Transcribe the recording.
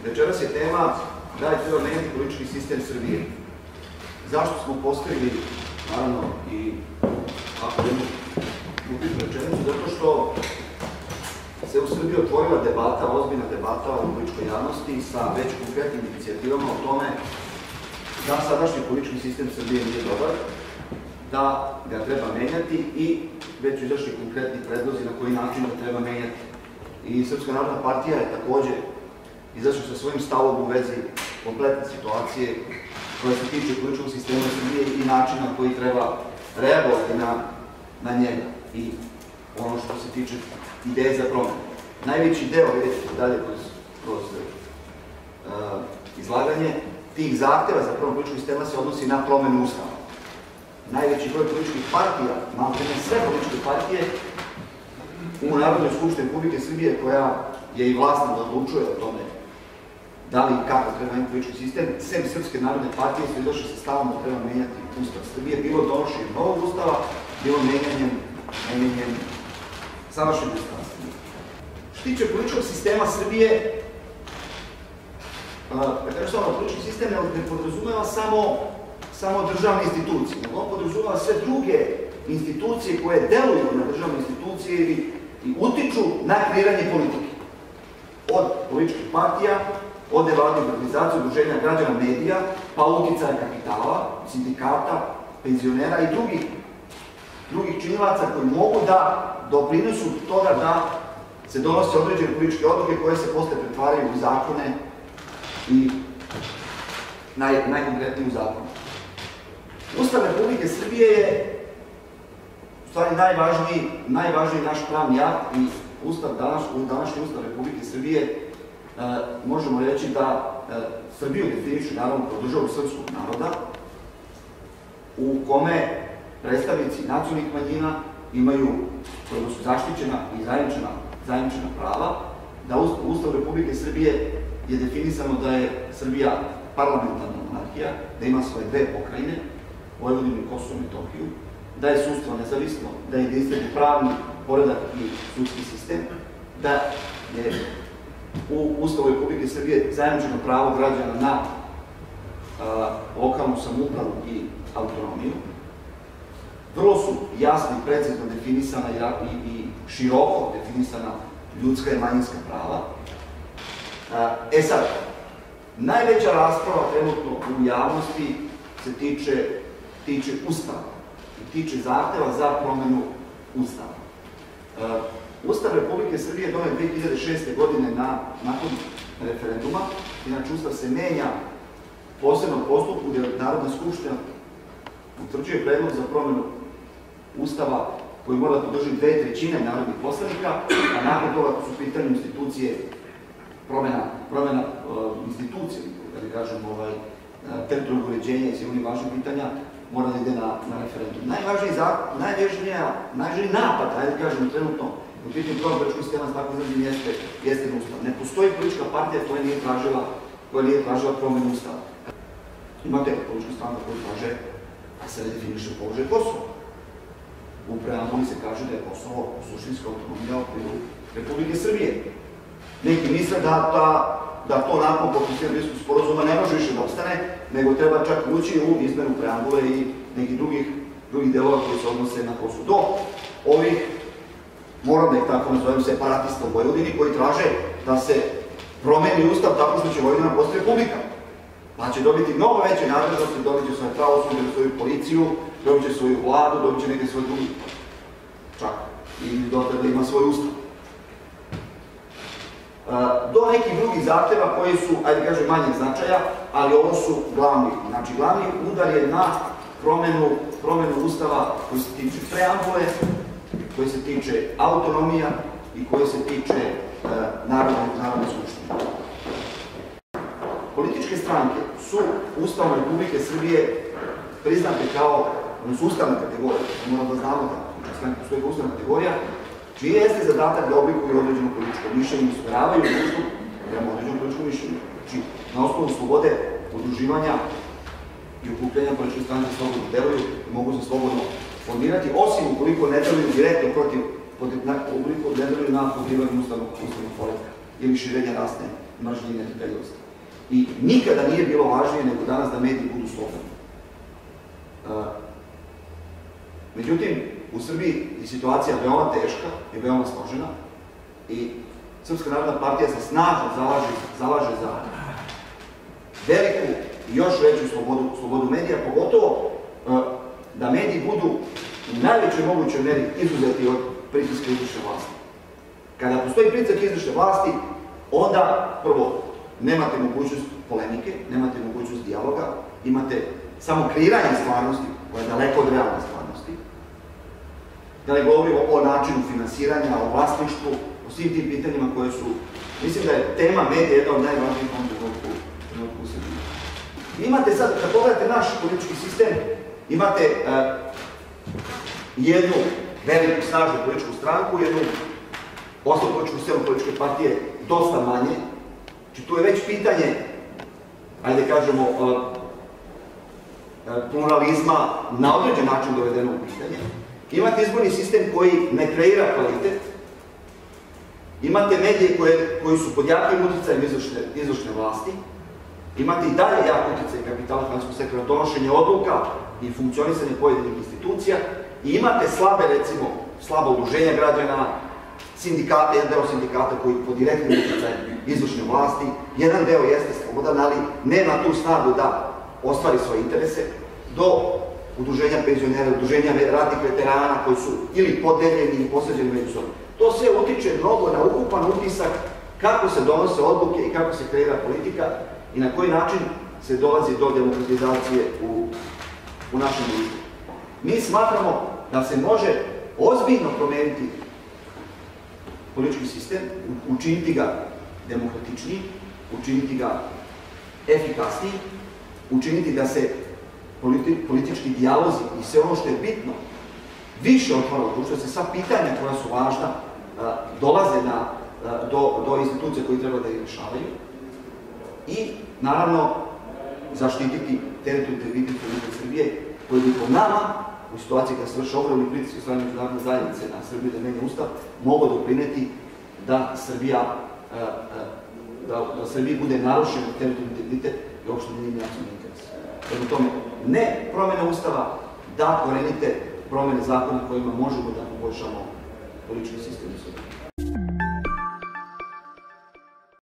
Večeras je tema da li treba menjati politički sistem Srbije. Zašto smo postavili, naravno, i ako jednu upitnu rečenicu? Zato što se u Srbiji otvorila debata, ozbiljna debata o političkoj javnosti sa već konkretnim inicijativama o tome da sadašnji politički sistem Srbije nije dobar, da ga treba menjati i već su izašli konkretni predlozi na koji način ga treba menjati. I Srpska narodna partija je takođe izašla sa svojim stavom u vezi kompletne situacije koja se tiče političkog sistema Srbije i načina koji treba reagovati na njega i ono što se tiče ideje za promenu. Najveći deo, vidite dalje kroz izlaganje, tih zahteva za promenu političkog sistema se odnosi na promenu Ustava. Najveći broj političkih partija, malo ne sve političke partije, u Narodnoj skupštini Republike Srbije, koja je i vlasna da odlučuje o tome da li i kako treba menjati politički sistem, sem Srpske narodne partije su izašli sa stavom da treba menjati Ustav Srbije, bilo donošenjem novog Ustava, bilo menjanjem sadašnjeg Ustava Srbije. Što tiče političkog sistema Srbije, politički sistem ne podrazumeva samo državne institucije, nego on podrazumeva sve druge institucije koje deluju na državne institucije i utiču na kreiranje politike. Od političkih partija, od nevladnih organizacija, udruženja građana, medija, pa uticaja kapitala, sindikata, penzionera i drugih činilaca koji mogu da doprinesu toga da se donose određene političke odluke koje se posle pretvaraju u zakone i najkonkretnije u zakone. Ustav Republike Srbije je u stvari najvažniji naš pravni akt i današnji Ustav Republike Srbije možemo reći da Srbiju definišu naravno kao državu srpskog naroda u kome predstavnici nacionalnih manjina imaju, koja su zaštićena i zajamčena prava, da u Ustavu Republike Srbije je definisano da je Srbija parlamentarna monarhija, da ima svoje dve pokrajine, Vojvodinu i Kosovo i Metohiju, da je sudstvo nezavisno, da je jedinstveni pravni poredak i sudski sistem, da je u Ustavu Republike Srbije zajamčeno pravo građana na lokalnu samoupravu i autonomiju. Vrlo su jasno i precizno definisana i široko definisana ljudska i manjinska prava. E sad, najveća rasprava trenutno u javnosti se tiče Ustava i tiče zahteva za promenu Ustava. Ustav Republike Srbije je donet 2006. godine nakon referenduma. Inače, Ustav se menja posebnom postupku gde Narodna skupština utvrđuje predlog za promenu Ustava koji mora da podrži 2/3 narodnih poslanika, a nakon toga ako su u pitanju institucije, promena institucije, da kažem, teritorijalnog uređenja i svih onih važnih pitanja, mora da ide na referendum. Najvažniji napad, ajde da kažemo trenutno, u pitanju promena političkog sistema s takvim izrazim jeste na Ustav. Ne postoji politička partija koja nije tražila promenu Ustava. Imate političku stranku koja traže da se redefiniše položaj Kosova. U preambuli se kaže da je Kosovo suštinska autonomija u okviru Republike Srbije. Neki misle da to nakon potpisivanja Brislavskog sporazuma ne može više da opstane, nego treba čak ući u izmenu preambule i nekih drugih delova koji se odnose na Kosovo. Do ovih, moram da ih tako nazovem, separatista u Vojvodini koji traže da se promeni Ustav tako što će Vojvodina postati republika. Pa će dobiti mnogo veće nadležnosti, dobit će svoje pravosuđe, svoju policiju, dobit će svoju vladu, dobit će neke svoje drugi. Čak i dotle da ima svoj Ustav. Do nekih drugih zahteva koji su, ajde kažem, manjeg značaja, ali ovo su glavni. Znači, glavni udar je na promenu Ustava koji se tiče preambule, koji se tiče autonomija i koji se tiče Narodne skupštine. Političke stranke su Ustavom Republike Srbije priznate kao, ono su ustavna kategorija, moramo da znamo da stranke postoji kao ustavna kategorija, čiji jeste zadatak da oblikuju određeno političko mišljenje i usmeravaju društvo prema određenom političkom mišljenju. Znači, na osnovu slobode udruživanja i okupljanja političke stranke slobodno deluju i mogu se slobodno formirati, osim ukoliko ne deluju direktno ukoliko ne deluju na podrivanju ustavnog poretka. ili širenja rasne mržnje i neprijateljstva. I nikada nije bilo važnije nego danas da mediji budu slobodni. Međutim, u Srbiji je situacija veoma teška i veoma složena i Srpska narodna partija se snažno zalaže za veliku i još veću slobodu medija, pogotovo da mediji budu u najvećoj mogućoj meri izuzeti od pritiska izvršne vlasti. Kada postoji pritisak izvršne vlasti, onda prvo nemate mogućnost polemike, nemate mogućnost dijaloga, imate samo kreiranje stvarnosti koja je daleko od realne stvarnosti. Da ne govorimo o načinu finansiranja, o vlasništvu, o svim tim pitanjima koje su, mislim da je tema medija jedna od najvažnijih trenutku u Srbiji. Imate sad, kad pogledate naš politički sistem, imate jednu veliku, snažnu političku stranku, jednu osnovu političku scenu političke partije dosta manje. Znači tu je već pitanje, ajde kažemo, pluralizma na određen način dovedeno u pitanje. Imate izborni sistem koji ne kreira kvalitet. Imate medije koji su pod jakim utjecajem izvršne vlasti. Imate i dalje jak utjecaj kapitala finansijskog sektora, donošenje odluka i funkcionisanje pojedinih institucija. I imate slabe, recimo, slaba udruženja građana, sindikata, jedan deo sindikata koji pod direktnim utjecajem izvršne vlasti, jedan deo jeste slobodan, ali nema tu snagu da ostvari svoje interese, do udruženja penzionera, udruženja ratnih veterana koji su ili podeljeni ili posveđeni među sobom. To sve utiče mnogo na ukupan utisak kako se donose odluke i kako se kreira politika i na koji način se dolazi do demokratizacije u našem društvu. Mi smatramo da se može ozbiljno promeniti politički sistem, učiniti ga demokratičniji, učiniti ga efikasniji, učiniti da se politički dijalozi i sve ono što je bitno više otvara u društvu, da se sva pitanja koja su važna dolaze do institucija koji treba da ih rešavaju i, naravno, zaštititi teritorijalni integritet Republike Srbije, koji bi po nama, u situaciji kada se vrše ogromni pritisak strane međunarodne zajednice na Srbiju da menja ustav, mogao doprineti da Srbiji bude narušen teritorijalni integritet i uopšte njeni nacionalni interes. Prema tome, ne promjena ustava, da korenite promjene zakona kojima možemo da poboljšamo politički sistem u Srbiji.